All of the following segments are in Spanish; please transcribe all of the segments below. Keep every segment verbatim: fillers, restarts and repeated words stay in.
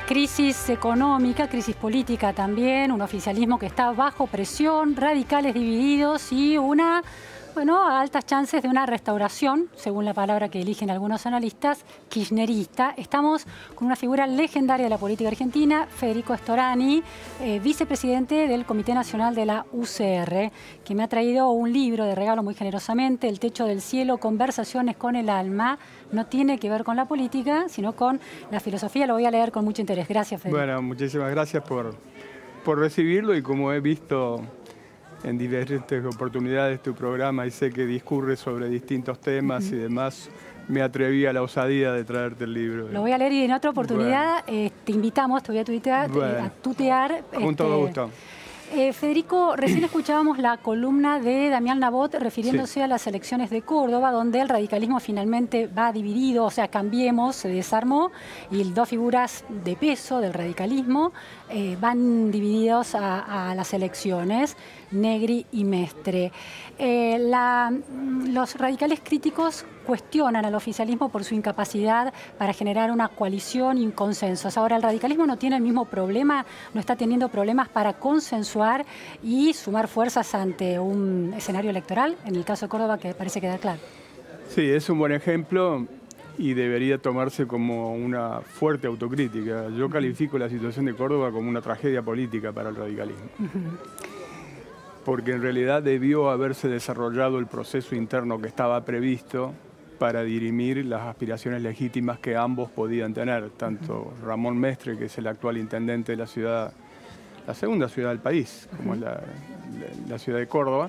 Crisis económica, crisis política también, un oficialismo que está bajo presión, radicales divididos y una, bueno, altas chances de una restauración, según la palabra que eligen algunos analistas, kirchnerista. Estamos con una figura legendaria de la política argentina, Federico Storani, eh, vicepresidente del Comité Nacional de la U C R, que me ha traído un libro de regalo muy generosamente, El techo del cielo, conversaciones con el alma. No tiene que ver con la política, sino con la filosofía. Lo voy a leer con mucho interés. Gracias, Federico. Bueno, muchísimas gracias por, por recibirlo, y como he visto en diferentes oportunidades tu programa y sé que discurre sobre distintos temas uh-huh. y demás, me atreví a la osadía de traerte el libro. Lo voy a leer y en otra oportunidad bueno. eh, te invitamos, te voy a tuitear, bueno. eh, a tutear. Con este, todo gusto. Eh, Federico, recién escuchábamos la columna de Damián Nabot refiriéndose sí. a las elecciones de Córdoba, donde el radicalismo finalmente va dividido, o sea, Cambiemos se desarmó y dos figuras de peso del radicalismo eh, van divididos a, a las elecciones, Negri y Mestre. Eh, la, los radicales críticos cuestionan al oficialismo por su incapacidad para generar una coalición y consensos. Ahora, el radicalismo no tiene el mismo problema, no está teniendo problemas para consensuar y sumar fuerzas ante un escenario electoral, en el caso de Córdoba, que parece quedar claro. Sí, es un buen ejemplo y debería tomarse como una fuerte autocrítica. Yo califico la situación de Córdoba como una tragedia política para el radicalismo. Uh-huh. Porque en realidad debió haberse desarrollado el proceso interno que estaba previsto para dirimir las aspiraciones legítimas que ambos podían tener, tanto Ramón Mestre, que es el actual intendente de la ciudad, la segunda ciudad del país, como es la, la, la ciudad de Córdoba,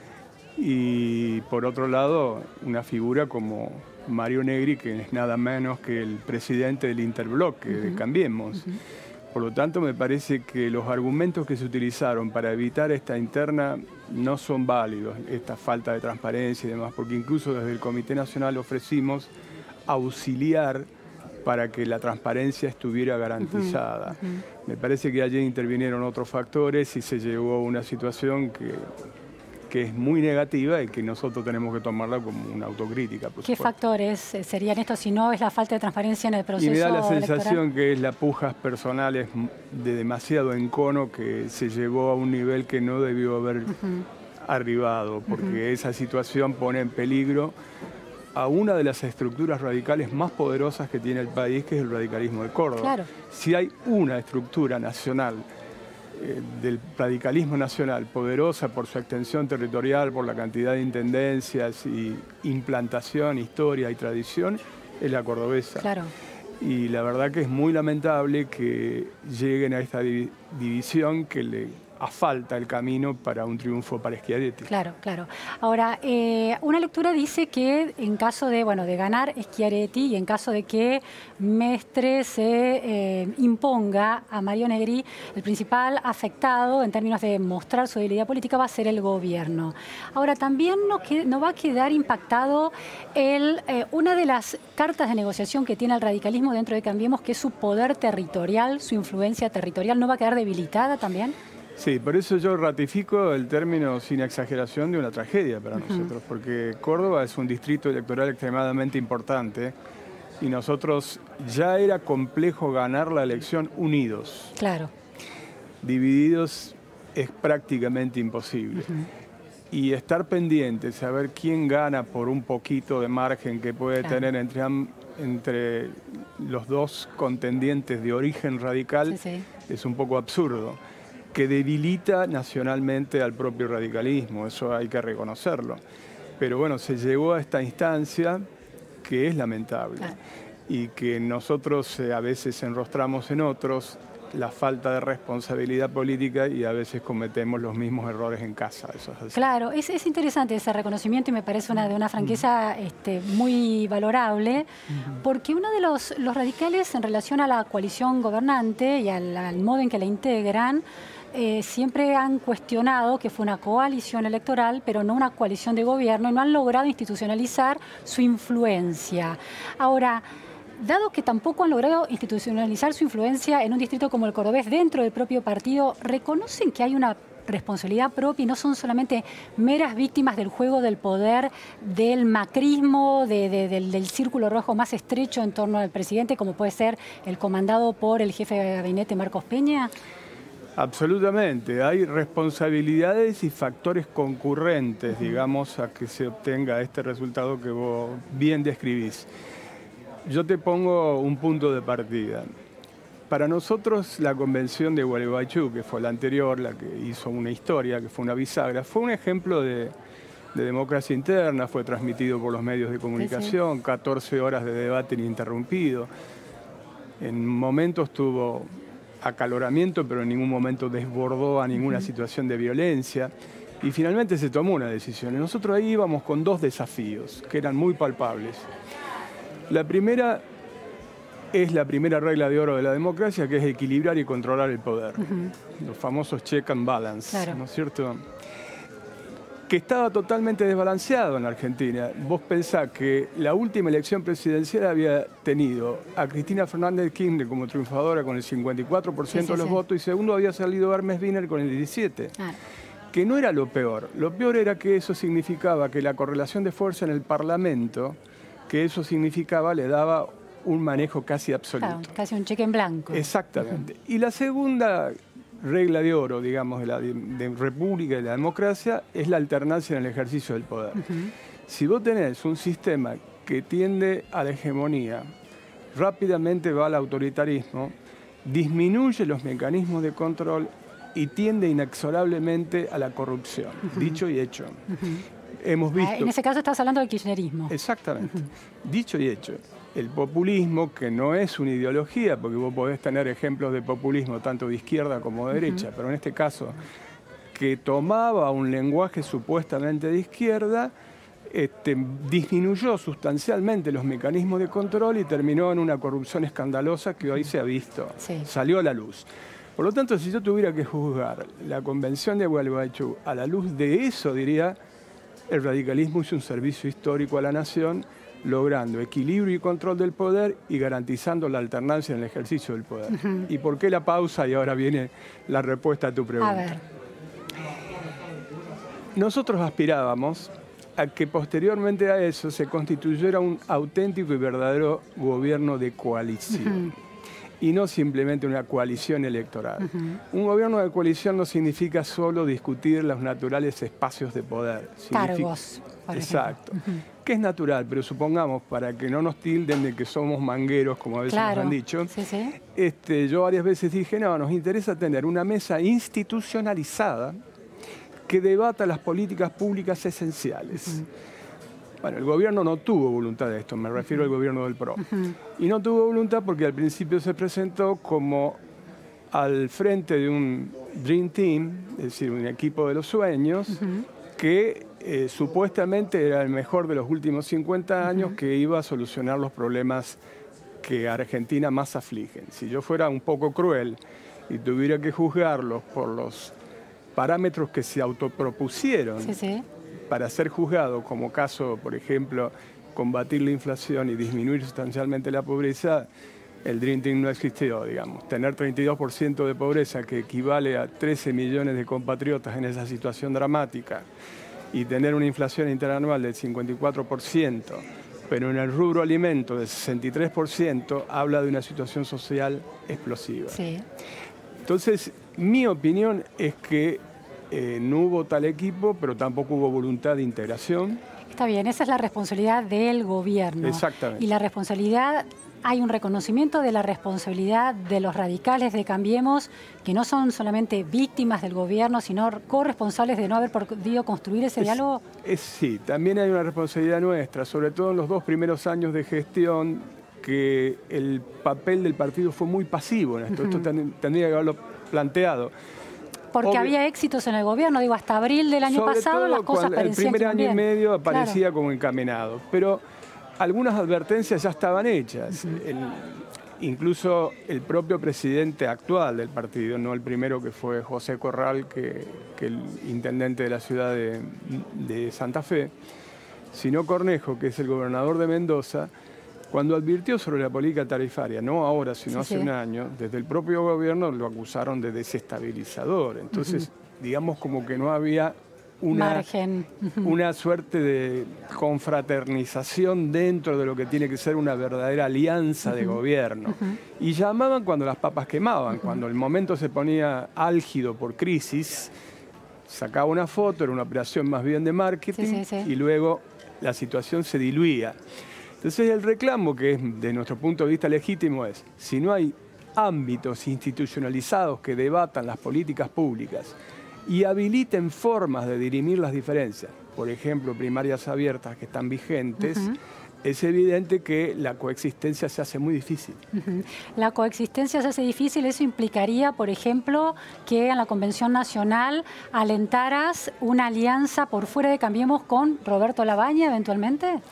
y por otro lado, una figura como Mario Negri, que es nada menos que el presidente del Interbloque, uh-huh. de Cambiemos. Uh-huh. Por lo tanto, me parece que los argumentos que se utilizaron para evitar esta interna no son válidos, esta falta de transparencia y demás, porque incluso desde el Comité Nacional ofrecimos auxiliar para que la transparencia estuviera garantizada. Uh-huh. Uh-huh. Me parece que allí intervinieron otros factores y se llegó a una situación que, que es muy negativa y que nosotros tenemos que tomarla como una autocrítica. Por ¿Qué supuesto. factores serían estos si no es la falta de transparencia en el proceso electoral? Y me da la electoral? sensación que es la pujas personales de demasiado encono que se llevó a un nivel que no debió haber uh-huh. arribado, porque uh-huh. esa situación pone en peligro a una de las estructuras radicales más poderosas que tiene el país, que es el radicalismo de Córdoba. Claro. Si hay una estructura nacional del radicalismo nacional, poderosa por su extensión territorial, por la cantidad de intendencias y implantación, historia y tradición, es la cordobesa. Claro. Y la verdad que es muy lamentable que lleguen a esta div división que le asfalta el camino para un triunfo para Schiaretti. Claro, claro. Ahora, eh, una lectura dice que en caso de, bueno, de ganar Schiaretti y en caso de que Mestre se eh, imponga a Mario Negri, el principal afectado en términos de mostrar su debilidad política va a ser el gobierno. Ahora, también no, que, no va a quedar impactado el, eh, una de las cartas de negociación que tiene el radicalismo dentro de Cambiemos, que es su poder territorial, su influencia territorial, ¿no va a quedar debilitada también? Sí, por eso yo ratifico el término sin exageración de una tragedia para uh-huh. nosotros, porque Córdoba es un distrito electoral extremadamente importante y nosotros ya era complejo ganar la elección unidos. Claro. Divididos es prácticamente imposible. Uh-huh. Y estar pendiente, saber quién gana por un poquito de margen que puede claro. tener entre, entre los dos contendientes de origen radical, sí, sí. es un poco absurdo, que debilita nacionalmente al propio radicalismo, eso hay que reconocerlo. Pero bueno, se llegó a esta instancia que es lamentable ah. y que nosotros eh, a veces enrostramos en otros la falta de responsabilidad política y a veces cometemos los mismos errores en casa. Eso es así. Claro, es, es interesante ese reconocimiento y me parece una, de una franqueza uh-huh. este, muy valorable, uh-huh. porque uno de los, los radicales en relación a la coalición gobernante y al, al modo en que la integran, Eh, siempre han cuestionado que fue una coalición electoral, pero no una coalición de gobierno, y no han logrado institucionalizar su influencia. Ahora, dado que tampoco han logrado institucionalizar su influencia en un distrito como el cordobés dentro del propio partido, ¿reconocen que hay una responsabilidad propia y no son solamente meras víctimas del juego del poder, del macrismo, de, de, del, del círculo rojo más estrecho en torno al presidente, como puede ser el comandado por el jefe de gabinete Marcos Peña? Absolutamente. Hay responsabilidades y factores concurrentes, digamos, a que se obtenga este resultado que vos bien describís. Yo te pongo un punto de partida. Para nosotros la convención de Gualeguaychú, que fue la anterior, la que hizo una historia, que fue una bisagra, fue un ejemplo de, de democracia interna, fue transmitido por los medios de comunicación, sí, sí. catorce horas de debate ininterrumpido. En momentos tuvo acaloramiento, pero en ningún momento desbordó a ninguna uh-huh. situación de violencia. Y finalmente se tomó una decisión. Y nosotros ahí íbamos con dos desafíos, que eran muy palpables. La primera es la primera regla de oro de la democracia, que es equilibrar y controlar el poder. Uh-huh. Los famosos check and balance, claro. ¿no es cierto? Que estaba totalmente desbalanceado en Argentina. Vos pensás que la última elección presidencial había tenido a Cristina Fernández de Kirchner como triunfadora con el cincuenta y cuatro por ciento sí, sí, de los sí. votos, y segundo había salido Hermes Wiener con el diecisiete por ciento. Ah. Que no era lo peor. Lo peor era que eso significaba que la correlación de fuerza en el Parlamento, que eso significaba, le daba un manejo casi absoluto. Claro, casi un cheque en blanco. Exactamente. Uh-huh. Y la segunda regla de oro, digamos, de la de, de república y de la democracia, es la alternancia en el ejercicio del poder. Uh-huh. Si vos tenés un sistema que tiende a la hegemonía, rápidamente va al autoritarismo, disminuye los mecanismos de control y tiende inexorablemente a la corrupción, uh-huh. dicho y hecho. Uh-huh. Hemos visto... En ese caso estás hablando del kirchnerismo. Exactamente. Uh-huh. Dicho y hecho. El populismo, que no es una ideología, porque vos podés tener ejemplos de populismo tanto de izquierda como de derecha, uh-huh. pero en este caso, que tomaba un lenguaje supuestamente de izquierda, este, disminuyó sustancialmente los mecanismos de control y terminó en una corrupción escandalosa que hoy se ha visto, sí. salió a la luz. Por lo tanto, si yo tuviera que juzgar la convención de Gualeguaychú a la luz de eso, diría, el radicalismo hizo un servicio histórico a la nación, logrando equilibrio y control del poder y garantizando la alternancia en el ejercicio del poder. Uh-huh. ¿Y por qué la pausa? Y ahora viene la respuesta a tu pregunta. A ver. Nosotros aspirábamos a que posteriormente a eso se constituyera un auténtico y verdadero gobierno de coalición. Uh-huh. Y no simplemente una coalición electoral. Uh-huh. Un gobierno de coalición no significa solo discutir los naturales espacios de poder. Significa... Cargos, por Exacto. Uh-huh. Que es natural, pero supongamos, para que no nos tilden de que somos mangueros, como a veces claro. nos han dicho, sí, sí. Este, yo varias veces dije, no, nos interesa tener una mesa institucionalizada que debata las políticas públicas esenciales. Uh-huh. Bueno, el gobierno no tuvo voluntad de esto, me refiero al gobierno del P R O. Uh-huh. Y no tuvo voluntad porque al principio se presentó como al frente de un Dream Team, es decir, un equipo de los sueños, uh-huh. que eh, supuestamente era el mejor de los últimos cincuenta años, uh-huh. que iba a solucionar los problemas que a Argentina más afligen. Si yo fuera un poco cruel y tuviera que juzgarlos por los parámetros que se autopropusieron, sí, sí. para ser juzgado, como caso, por ejemplo, combatir la inflación y disminuir sustancialmente la pobreza, el Dream Team no existió, digamos. Tener treinta y dos por ciento de pobreza, que equivale a trece millones de compatriotas en esa situación dramática, y tener una inflación interanual del cincuenta y cuatro por ciento, pero en el rubro alimento del sesenta y tres por ciento, habla de una situación social explosiva. Sí. Entonces, mi opinión es que Eh, no hubo tal equipo, pero tampoco hubo voluntad de integración. Está bien, esa es la responsabilidad del gobierno. Exactamente. Y la responsabilidad, hay un reconocimiento de la responsabilidad de los radicales de Cambiemos, que no son solamente víctimas del gobierno, sino corresponsables de no haber podido construir ese es, diálogo. Es, sí, también hay una responsabilidad nuestra, sobre todo en los dos primeros años de gestión, que el papel del partido fue muy pasivo en esto. Uh-huh. Esto ten, tendría que haberlo planteado. Porque Obvio. había éxitos en el gobierno, digo, hasta abril del año Sobre pasado las cosas parecían el primer año bien. y medio aparecía claro. como encaminado, pero algunas advertencias ya estaban hechas. Uh-huh. el, incluso el propio presidente actual del partido, no el primero que fue José Corral, que, que el intendente de la ciudad de, de Santa Fe, sino Cornejo, que es el gobernador de Mendoza, Cuando advirtió sobre la política tarifaria, no ahora, sino sí, hace sí. un año, desde el propio gobierno lo acusaron de desestabilizador. Entonces, uh-huh. digamos como que no había una, margen. Uh-huh. una suerte de confraternización dentro de lo que tiene que ser una verdadera alianza uh-huh. de gobierno. Uh-huh. Y llamaban cuando las papas quemaban, uh-huh. cuando el momento se ponía álgido por crisis, sacaba una foto, era una operación más bien de marketing, sí, sí, sí. y luego la situación se diluía. Entonces el reclamo, que es de nuestro punto de vista legítimo, es si no hay ámbitos institucionalizados que debatan las políticas públicas y habiliten formas de dirimir las diferencias, por ejemplo, primarias abiertas que están vigentes, uh-huh. es evidente que la coexistencia se hace muy difícil. Uh-huh. La coexistencia se hace difícil, eso implicaría, por ejemplo, que en la Convención Nacional alentaras una alianza por fuera de Cambiemos con Roberto Labaña, eventualmente.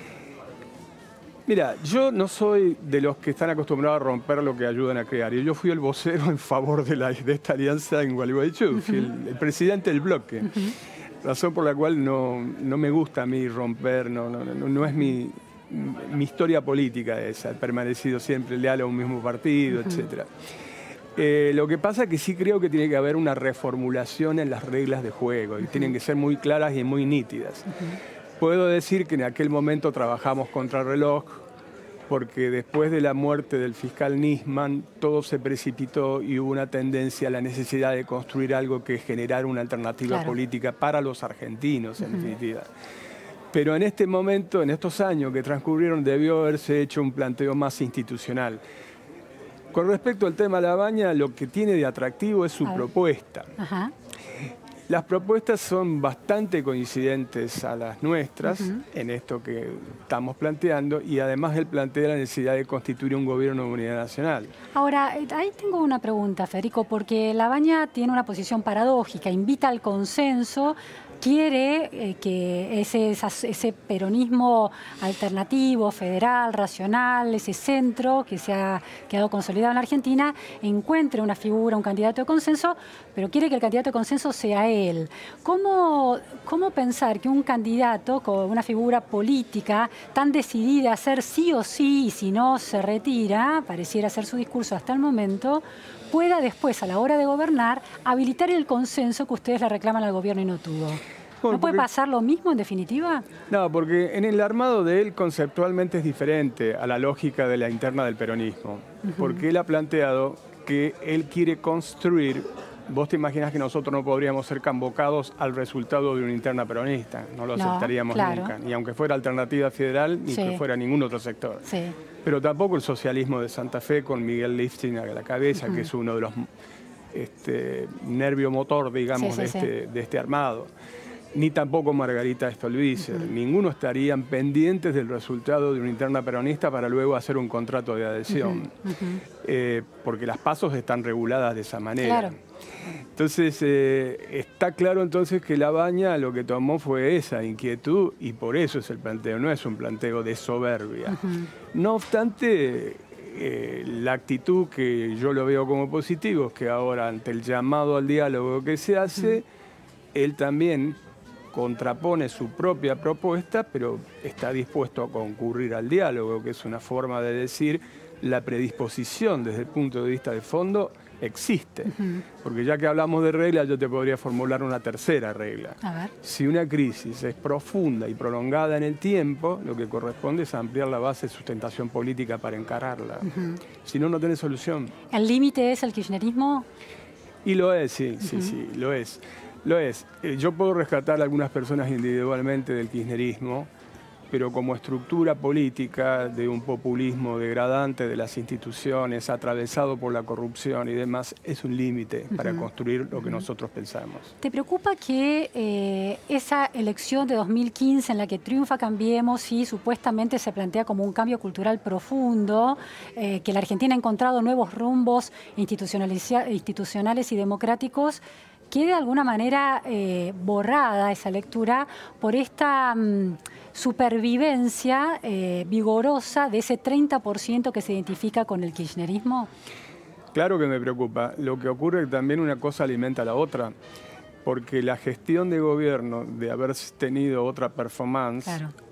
Mira, yo no soy de los que están acostumbrados a romper lo que ayudan a crear. Y yo fui el vocero en favor de, la, de esta alianza en Gualeguaychú, uh-huh. fui el, el presidente del bloque. Uh-huh. Razón por la cual no, no me gusta a mí romper, no, no, no, no es mi, mi historia política esa. He permanecido siempre leal a un mismo partido, uh-huh. etcétera. Eh, lo que pasa es que sí creo que tiene que haber una reformulación en las reglas de juego. Y uh-huh. tienen que ser muy claras y muy nítidas. Uh-huh. Puedo decir que en aquel momento trabajamos contra el reloj, porque después de la muerte del fiscal Nisman, todo se precipitó y hubo una tendencia a la necesidad de construir algo que generara una alternativa claro. política para los argentinos, en uh-huh. definitiva. Pero en este momento, en estos años que transcurrieron, debió haberse hecho un planteo más institucional. Con respecto al tema Labaña, lo que tiene de atractivo es su propuesta. Uh-huh. Las propuestas son bastante coincidentes a las nuestras uh-huh. en esto que estamos planteando y además él plantea la necesidad de constituir un gobierno de unidad nacional. Ahora, ahí tengo una pregunta, Federico, porque Labaña tiene una posición paradójica, invita al consenso, quiere eh, que ese, ese peronismo alternativo, federal, racional, ese centro que se ha quedado consolidado en la Argentina, encuentre una figura, un candidato de consenso, pero quiere que el candidato de consenso sea él. ¿Cómo, cómo pensar que un candidato con una figura política tan decidida a hacer sí o sí y si no se retira, pareciera ser su discurso hasta el momento, pueda después, a la hora de gobernar, habilitar el consenso que ustedes le reclaman al gobierno y no tuvo? ¿No puede pasar lo mismo, en definitiva? No, porque en el armado de él conceptualmente es diferente a la lógica de la interna del peronismo. Uh-huh. Porque él ha planteado que él quiere construir... Vos te imaginas que nosotros no podríamos ser convocados al resultado de una interna peronista. No lo no, aceptaríamos claro. nunca. Ni aunque fuera alternativa federal, ni sí. que fuera ningún otro sector. Sí. Pero tampoco el socialismo de Santa Fe con Miguel Lifting a la cabeza, uh-huh. que es uno de los este, nervio motor, digamos, sí, sí, de, este, sí. de este armado. Ni tampoco Margarita Stolbizer. Uh-huh. Ninguno estarían pendientes del resultado de una interna peronista para luego hacer un contrato de adhesión. Uh-huh. Uh-huh. eh, porque las pasos están reguladas de esa manera. Claro. Entonces, eh, está claro entonces que Labaña lo que tomó fue esa inquietud y por eso es el planteo, no es un planteo de soberbia. Uh-huh. No obstante, eh, la actitud que yo lo veo como positivo es que ahora ante el llamado al diálogo que se hace, uh-huh. él también contrapone su propia propuesta, pero está dispuesto a concurrir al diálogo, que es una forma de decir la predisposición desde el punto de vista de fondo existe. Uh-huh. Porque ya que hablamos de reglas, yo te podría formular una tercera regla. A ver. Si una crisis es profunda y prolongada en el tiempo, lo que corresponde es ampliar la base de sustentación política para encararla. Uh-huh. Si no, no tenés solución. ¿El límite es el kirchnerismo? Y lo es, sí, uh-huh. sí, sí, lo es. Lo es. Eh, yo puedo rescatar a algunas personas individualmente del kirchnerismo, pero como estructura política de un populismo degradante de las instituciones, atravesado por la corrupción y demás, es un límite uh-huh. para construir lo que uh-huh. nosotros pensamos. ¿Te preocupa que eh, esa elección de dos mil quince en la que triunfa Cambiemos y supuestamente se plantea como un cambio cultural profundo, eh, que la Argentina ha encontrado nuevos rumbos institucionales y democráticos, quede de alguna manera eh, borrada esa lectura por esta mmm, supervivencia eh, vigorosa de ese treinta por ciento que se identifica con el kirchnerismo? Claro que me preocupa. Lo que ocurre es que también una cosa alimenta a la otra, porque la gestión de gobierno, de haber tenido otra performance, claro.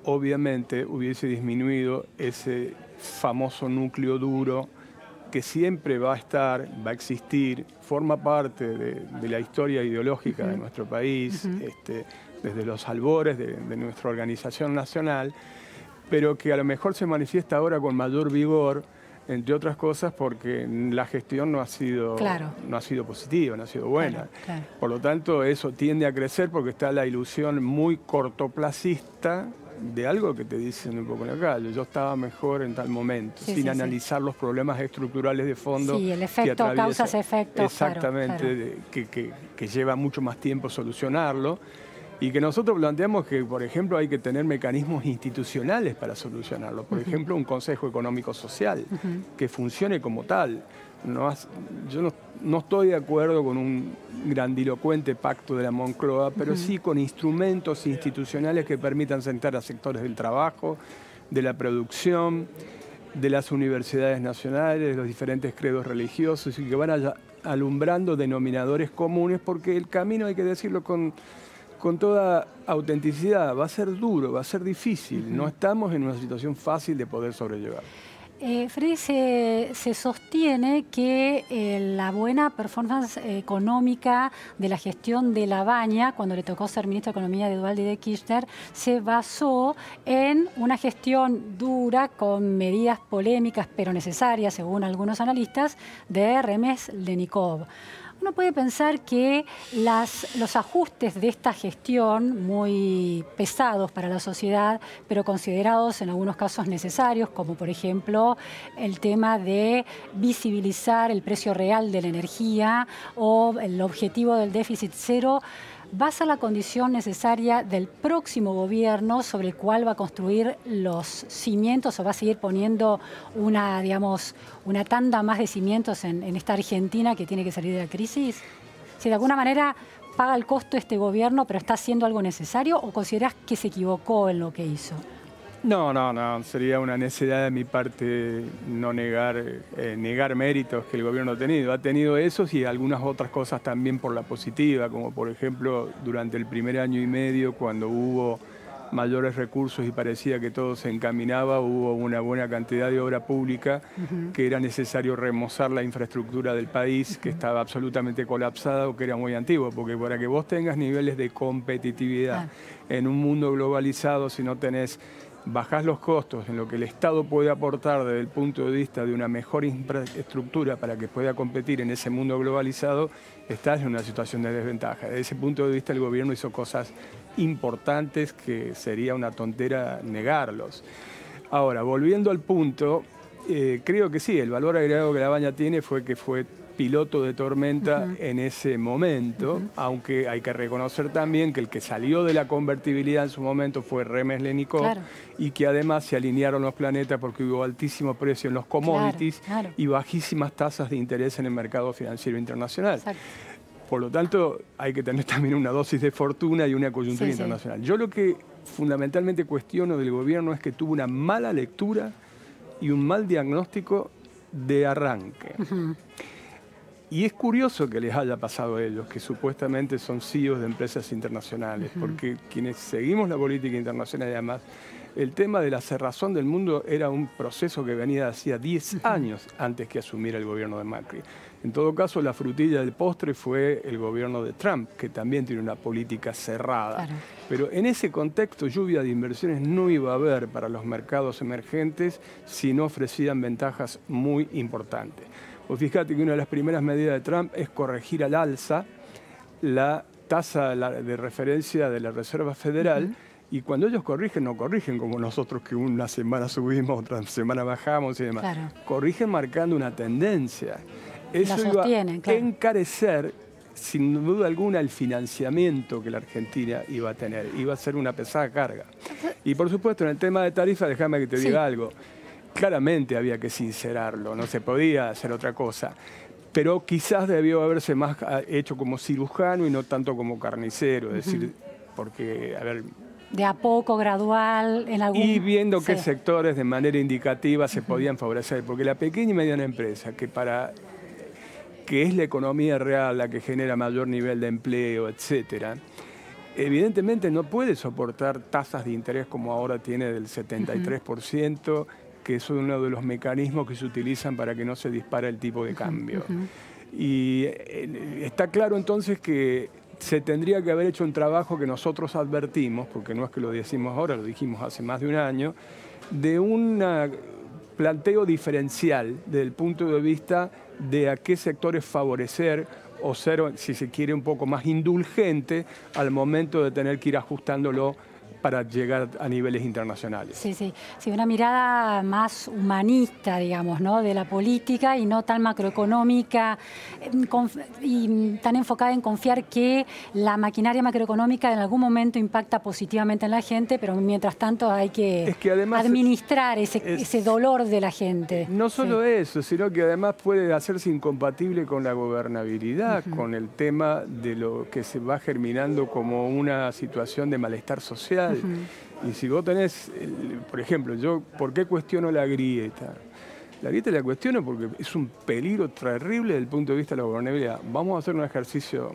obviamente hubiese disminuido ese famoso núcleo duro que siempre va a estar, va a existir, forma parte de, de la historia ideológica uh-huh. de nuestro país, uh-huh. este, desde los albores de, de nuestra organización nacional, pero que a lo mejor se manifiesta ahora con mayor vigor, entre otras cosas porque la gestión no ha sido, claro. no ha sido positiva, no ha sido buena. Claro, claro. Por lo tanto, eso tiende a crecer porque está la ilusión muy cortoplacista de algo que te dicen un poco en la calle. Yo estaba mejor en tal momento, sí, sin sí, analizar sí. los problemas estructurales de fondo. Sí, el efecto, que causas, efectos. Exactamente, claro, claro. De, que, que, que lleva mucho más tiempo solucionarlo. Y que nosotros planteamos que, por ejemplo, hay que tener mecanismos institucionales para solucionarlo. Por uh-huh. ejemplo, un Consejo Económico Social uh-huh. que funcione como tal. No has, yo no, no estoy de acuerdo con un grandilocuente pacto de la Moncloa, pero uh-huh. sí con instrumentos institucionales que permitan sentar a sectores del trabajo, de la producción, de las universidades nacionales, de los diferentes credos religiosos y que van a, alumbrando denominadores comunes, porque el camino, hay que decirlo con... con toda autenticidad, va a ser duro, va a ser difícil. Uh-huh. No estamos en una situación fácil de poder sobrellevar. Eh, Freddy, se, se sostiene que eh, la buena performance económica de la gestión de Labaña, cuando le tocó ser ministro de Economía de Duhalde y de Kirchner, se basó en una gestión dura con medidas polémicas, pero necesarias, según algunos analistas, de Remes-Lenikov. Uno puede pensar que las, los ajustes de esta gestión, muy pesados para la sociedad, pero considerados en algunos casos necesarios, como por ejemplo el tema de visibilizar el precio real de la energía o el objetivo del déficit cero, va a ser la condición necesaria del próximo gobierno sobre el cual va a construir los cimientos o va a seguir poniendo una, digamos, una tanda más de cimientos en, en esta Argentina que tiene que salir de la crisis. Si de alguna manera paga el costo este gobierno, pero está haciendo algo necesario, ¿o considerás que se equivocó en lo que hizo? No, no, no. Sería una necesidad de mi parte no negar, eh, negar méritos que el gobierno ha tenido. Ha tenido esos y algunas otras cosas también por la positiva, como por ejemplo durante el primer año y medio cuando hubo mayores recursos y parecía que todo se encaminaba, hubo una buena cantidad de obra pública uh-huh. que era necesario remozar la infraestructura del país, uh-huh. que estaba absolutamente colapsada o que era muy antigua, porque para que vos tengas niveles de competitividad ah. en un mundo globalizado, si no tenés bajás los costos en lo que el Estado puede aportar desde el punto de vista de una mejor infraestructura para que pueda competir en ese mundo globalizado, estás en una situación de desventaja. Desde ese punto de vista el gobierno hizo cosas importantes que sería una tontera negarlos. Ahora, volviendo al punto, eh, creo que sí, el valor agregado que Labaña tiene fue que fue piloto de tormenta uh-huh. en ese momento, uh-huh. aunque hay que reconocer también que el que salió de la convertibilidad en su momento fue Remes-Lenikov claro. y que además se alinearon los planetas porque hubo altísimo precio en los commodities claro, claro. y bajísimas tasas de interés en el mercado financiero internacional. Exacto. Por lo tanto, hay que tener también una dosis de fortuna y una coyuntura sí, internacional. Sí. Yo lo que fundamentalmente cuestiono del gobierno es que tuvo una mala lectura y un mal diagnóstico de arranque. Uh-huh. Y es curioso que les haya pasado a ellos, que supuestamente son C E Os de empresas internacionales, uh-huh. porque quienes seguimos la política internacional y además, el tema de la cerrazón del mundo era un proceso que venía de hacía diez uh-huh. años antes que asumiera el gobierno de Macri. En todo caso, la frutilla del postre fue el gobierno de Trump, que también tiene una política cerrada. Claro. Pero en ese contexto, lluvia de inversiones no iba a haber para los mercados emergentes si no ofrecían ventajas muy importantes. Pues fíjate que una de las primeras medidas de Trump es corregir al alza la tasa de referencia de la Reserva Federal uh-huh. y cuando ellos corrigen, no corrigen como nosotros que una semana subimos, otra semana bajamos y demás. Claro. Corrigen marcando una tendencia. Eso iba a claro. encarecer, sin duda alguna, el financiamiento que la Argentina iba a tener. Iba a ser una pesada carga. Y por supuesto, en el tema de tarifas, déjame que te sí. diga algo. Claramente había que sincerarlo, no se podía hacer otra cosa. Pero quizás debió haberse más hecho como cirujano y no tanto como carnicero. Es uh-huh. decir, porque, a ver... De a poco, gradual, en algún... Y viendo sí. qué sectores de manera indicativa se uh-huh. podían favorecer. Porque la pequeña y mediana empresa, que para... que es la economía real la que genera mayor nivel de empleo, etcétera, evidentemente no puede soportar tasas de interés como ahora tiene del setenta y tres por ciento, uh-huh. que es uno de los mecanismos que se utilizan para que no se dispare el tipo de cambio. Uh-huh. Y eh, está claro entonces que se tendría que haber hecho un trabajo que nosotros advertimos, porque no es que lo decimos ahora, lo dijimos hace más de un año, de un planteo diferencial desde el punto de vista de a qué sectores favorecer o ser, si se quiere, un poco más indulgente al momento de tener que ir ajustándolo para llegar a niveles internacionales. Sí, sí, sí, una mirada más humanista, digamos, ¿no?, de la política y no tan macroeconómica y tan enfocada en confiar que la maquinaria macroeconómica en algún momento impacta positivamente en la gente, pero mientras tanto hay que, es que además administrar ese, es, ese dolor de la gente. No solo sí. eso, sino que además puede hacerse incompatible con la gobernabilidad, uh-huh. con el tema de lo que se va germinando como una situación de malestar social. Uh-huh. Y si vos tenés, por ejemplo, yo, ¿por qué cuestiono la grieta? La grieta la cuestiono porque es un peligro terrible desde el punto de vista de la gobernabilidad. Vamos a hacer un ejercicio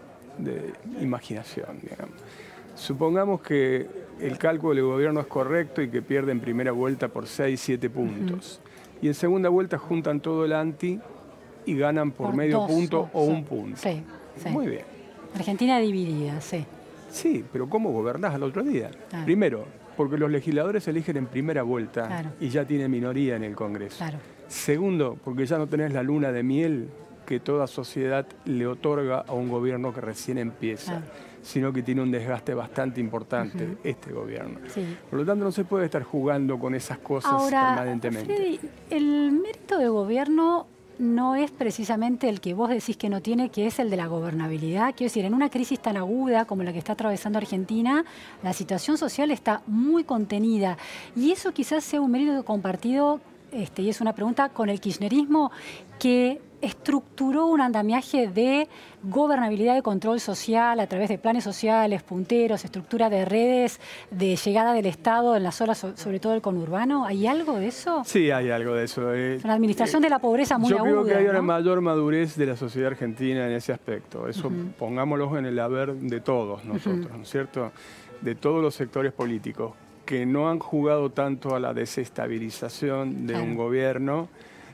de imaginación, digamos. Supongamos que el cálculo del gobierno es correcto y que pierde en primera vuelta por seis, siete puntos. Uh-huh. Y en segunda vuelta juntan todo el anti y ganan por, por medio dos, punto o sí. un punto. Sí, sí. Muy bien. Argentina dividida, sí. Sí, pero ¿cómo gobernás al otro día? Claro. Primero, porque los legisladores se eligen en primera vuelta claro. y ya tiene minoría en el Congreso. Claro. Segundo, porque ya no tenés la luna de miel que toda sociedad le otorga a un gobierno que recién empieza, claro. sino que tiene un desgaste bastante importante uh-huh. este gobierno. Sí. Por lo tanto, no se puede estar jugando con esas cosas Ahora, permanentemente. Freddy, el mérito de gobierno no es precisamente el que vos decís que no tiene, que es el de la gobernabilidad. Quiero decir, en una crisis tan aguda como la que está atravesando Argentina, la situación social está muy contenida. Y eso quizás sea un mérito compartido, este, y es una pregunta, con el kirchnerismo, que estructuró un andamiaje de gobernabilidad y control social a través de planes sociales, punteros, estructura de redes, de llegada del Estado en las zonas, sobre todo el conurbano. ¿Hay algo de eso? Sí, hay algo de eso. Eh, una administración eh, de la pobreza muy yo aguda. Yo creo que hay ¿no? una mayor madurez de la sociedad argentina en ese aspecto. Eso uh-huh. pongámoslo en el haber de todos nosotros, uh-huh. ¿no es cierto? De todos los sectores políticos que no han jugado tanto a la desestabilización de claro. un gobierno,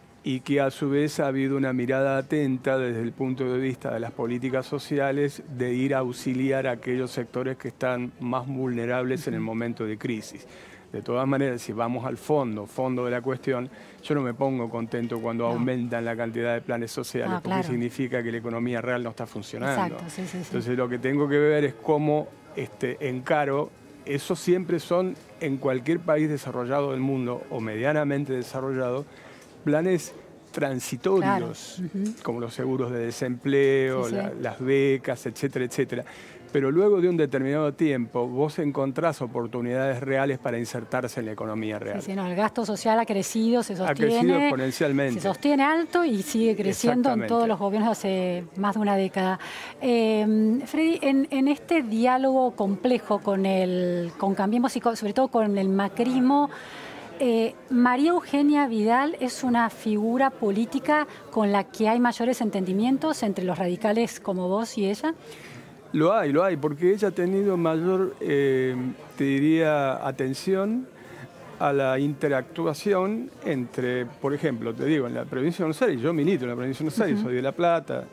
y que a su vez ha habido una mirada atenta desde el punto de vista de las políticas sociales de ir a auxiliar a aquellos sectores que están más vulnerables en el momento de crisis. De todas maneras, si vamos al fondo, fondo de la cuestión, yo no me pongo contento cuando no. aumentan la cantidad de planes sociales, ah, porque claro. significa que la economía real no está funcionando. Exacto, sí, sí, sí. Entonces lo que tengo que ver es cómo este, encaro, eso siempre son en cualquier país desarrollado del mundo o medianamente desarrollado, planes transitorios, claro. uh-huh. como los seguros de desempleo, sí, sí. La, las becas, etcétera, etcétera. Pero luego de un determinado tiempo, vos encontrás oportunidades reales para insertarse en la economía real. Sí, sí, no, el gasto social ha crecido, se sostiene. Ha crecido exponencialmente. Se sostiene alto y sigue creciendo en todos los gobiernos hace más de una década. Eh, Freddy, en, en este diálogo complejo con, el, con Cambiemos y con, sobre todo con el macrismo, Eh, ¿María Eugenia Vidal es una figura política con la que hay mayores entendimientos entre los radicales como vos y ella? Lo hay, lo hay, porque ella ha tenido mayor, eh, te diría, atención a la interactuación entre, por ejemplo, te digo, en la provincia de Buenos Aires, yo milito en la provincia de Buenos Aires, uh-huh. soy de La Plata,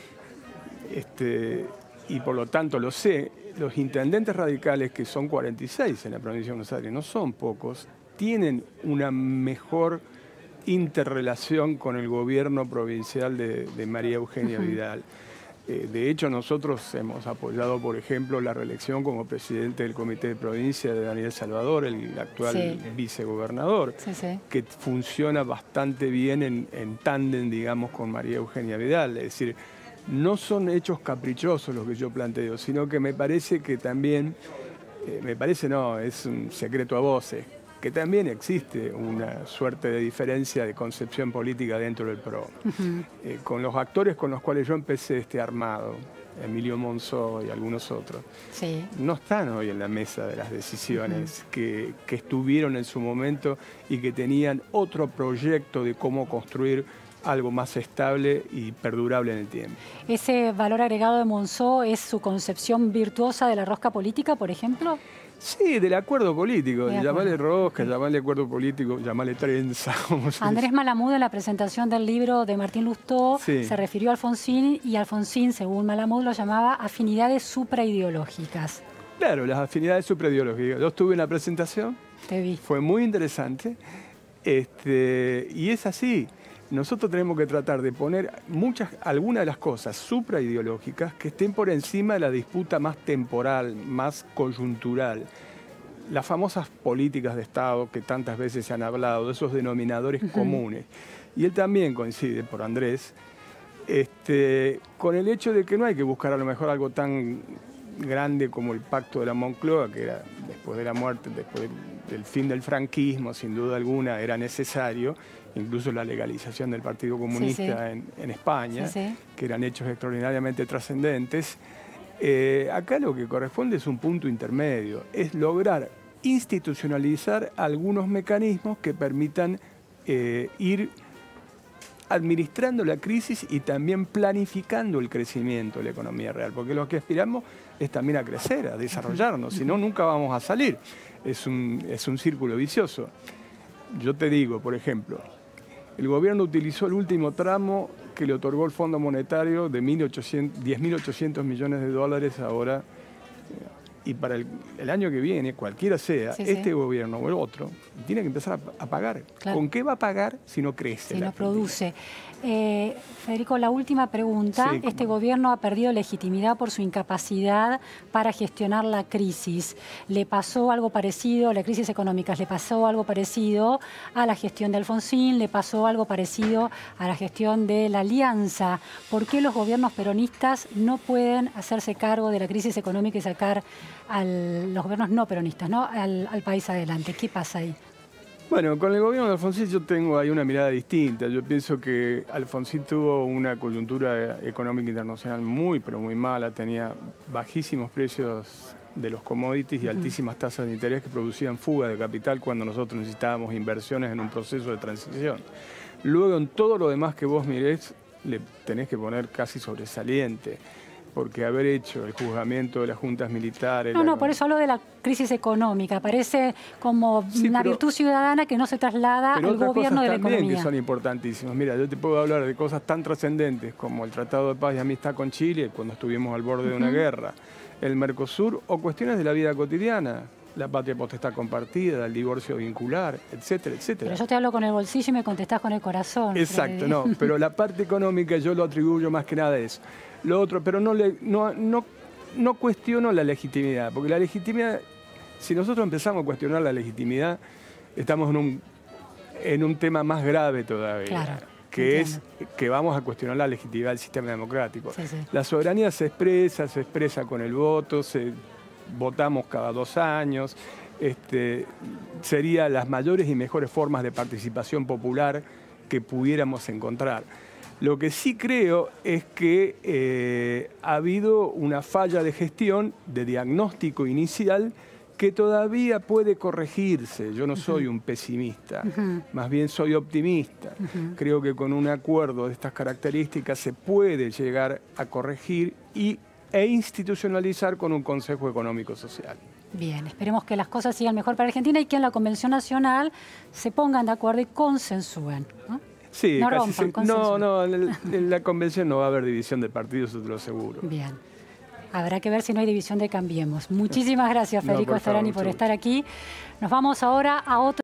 este, y por lo tanto lo sé, los intendentes radicales, que son cuarenta y seis en la provincia de Buenos Aires, no son pocos, tienen una mejor interrelación con el gobierno provincial de, de María Eugenia uh-huh. Vidal. Eh, de hecho, nosotros hemos apoyado, por ejemplo, la reelección como presidente del Comité de Provincia de Daniel Salvador, el actual sí. vicegobernador, sí, sí. que funciona bastante bien en, en tándem, digamos, con María Eugenia Vidal. Es decir, no son hechos caprichosos los que yo planteo, sino que me parece que también, eh, me parece no, es un secreto a voces, que también existe una suerte de diferencia de concepción política dentro del P R O. Uh-huh. eh, con los actores con los cuales yo empecé este armado, Emilio Monzó y algunos otros, sí. no están hoy en la mesa de las decisiones uh-huh. que, que estuvieron en su momento y que tenían otro proyecto de cómo construir algo más estable y perdurable en el tiempo. ¿Ese valor agregado de Monzó es su concepción virtuosa de la rosca política, por ejemplo? Sí, del acuerdo político. De llamarle acuerdo. rosca, llamarle acuerdo político, llamarle trenza. Como se Andrés dice. Malamud, en la presentación del libro de Martín Lustó, Sí. se refirió a Alfonsín y Alfonsín, según Malamud, lo llamaba afinidades supraideológicas. Claro, las afinidades supraideológicas. Yo estuve en la presentación, Te vi. fue muy interesante, este, y es así. Nosotros tenemos que tratar de poner muchas, algunas de las cosas supraideológicas que estén por encima de la disputa más temporal, más coyuntural. Las famosas políticas de Estado que tantas veces se han hablado, de esos denominadores uh-huh. comunes. Y él también coincide, por Andrés, este, con el hecho de que no hay que buscar a lo mejor algo tan grande como el Pacto de la Moncloa, que era después de la muerte, después del, del fin del franquismo, sin duda alguna era necesario, incluso la legalización del Partido Comunista sí, sí. En, en España, sí, sí. que eran hechos extraordinariamente trascendentes. Eh, acá lo que corresponde es un punto intermedio, es lograr institucionalizar algunos mecanismos que permitan eh, ir administrando la crisis y también planificando el crecimiento de la economía real, porque lo que aspiramos es también a crecer, a desarrollarnos, si no, nunca vamos a salir. Es un, es un círculo vicioso. Yo te digo, por ejemplo, el gobierno utilizó el último tramo que le otorgó el Fondo Monetario de diez mil ochocientos millones de dólares ahora, y para el, el año que viene, cualquiera sea, sí, este sí. gobierno o el otro, tiene que empezar a, a pagar. Claro. ¿Con qué va a pagar si no crece? Si no produce. Eh, Federico, la última pregunta. Sí, este gobierno ha perdido legitimidad por su incapacidad para gestionar la crisis. ¿Le pasó algo parecido, la crisis económica, le pasó algo parecido a la gestión de Alfonsín, le pasó algo parecido a la gestión de la Alianza? ¿Por qué los gobiernos peronistas no pueden hacerse cargo de la crisis económica y sacar a los gobiernos no peronistas, ¿no? Al, al país adelante? ¿Qué pasa ahí? Bueno, con el gobierno de Alfonsín yo tengo ahí una mirada distinta. Yo pienso que Alfonsín tuvo una coyuntura económica internacional muy, pero muy mala. Tenía bajísimos precios de los commodities y altísimas tasas de interés que producían fuga de capital cuando nosotros necesitábamos inversiones en un proceso de transición. Luego, en todo lo demás que vos mirés, le tenés que poner casi sobresaliente, porque haber hecho el juzgamiento de las juntas militares... No, la... no, por eso hablo de la crisis económica. Parece como sí, una pero, virtud ciudadana que no se traslada al gobierno de la economía. Pero otras cosas también que son importantísimas. Mira, yo te puedo hablar de cosas tan trascendentes como el Tratado de Paz y Amistad con Chile, cuando estuvimos al borde de una uh-huh. guerra, el Mercosur, o cuestiones de la vida cotidiana, la patria potestad compartida, el divorcio vincular, etcétera, etcétera. Pero yo te hablo con el bolsillo y me contestás con el corazón. Exacto, no, pero la parte económica yo lo atribuyo más que nada a eso. Lo otro, pero no, le, no, no, no cuestiono la legitimidad, porque la legitimidad, si nosotros empezamos a cuestionar la legitimidad, estamos en un, en un tema más grave todavía, claro, que entiendo. Es que vamos a cuestionar la legitimidad del sistema democrático. Sí, sí. La soberanía se expresa, se expresa con el voto, se, votamos cada dos años, este, serían las mayores y mejores formas de participación popular que pudiéramos encontrar. Lo que sí creo es que eh, ha habido una falla de gestión, de diagnóstico inicial, que todavía puede corregirse. Yo no soy un pesimista, uh-huh. más bien soy optimista. Uh-huh. Creo que con un acuerdo de estas características se puede llegar a corregir y, e institucionalizar con un Consejo Económico Social. Bien, esperemos que las cosas sigan mejor para Argentina y que en la Convención Nacional se pongan de acuerdo y consensúen, ¿no? Sí, no, casi rompan, se, no, no, en, el, en la convención no va a haber división de partidos, eso te lo aseguro. Bien, habrá que ver si no hay división de Cambiemos. Muchísimas gracias, Federico no, Storani, por estar aquí. Nos vamos ahora a otro...